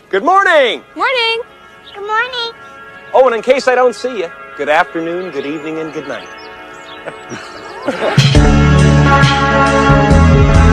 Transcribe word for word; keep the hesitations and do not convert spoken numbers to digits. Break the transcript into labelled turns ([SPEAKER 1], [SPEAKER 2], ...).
[SPEAKER 1] Good morning.
[SPEAKER 2] Morning.
[SPEAKER 3] Good morning.
[SPEAKER 1] Oh, and in case I don't see you, good afternoon, good evening, and good night.